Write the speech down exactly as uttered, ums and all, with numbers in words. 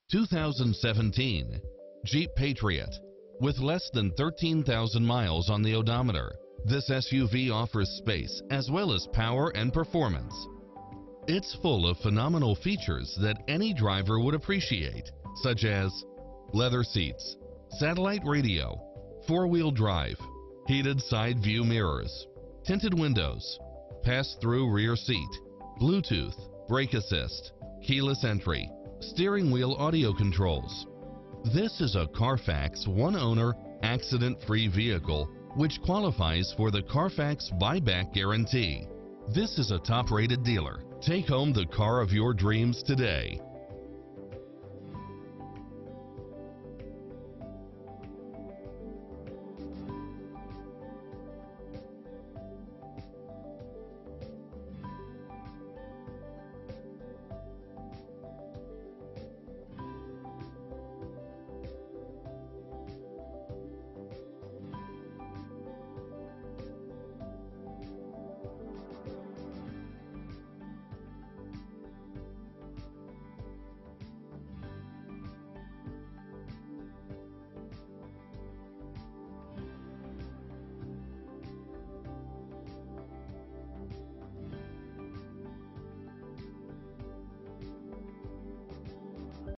two thousand seventeen Jeep Patriot. With less than thirteen thousand miles on the odometer, this S U V offers space as well as power and performance. It's full of phenomenal features that any driver would appreciate, such as leather seats, satellite radio, four-wheel drive, heated side view mirrors, tinted windows, pass-through rear seat, Bluetooth, brake assist, keyless entry, steering wheel audio controls. This is a Carfax one-owner, accident-free vehicle which qualifies for the Carfax buyback guarantee. This is a top-rated dealer. Take home the car of your dreams today.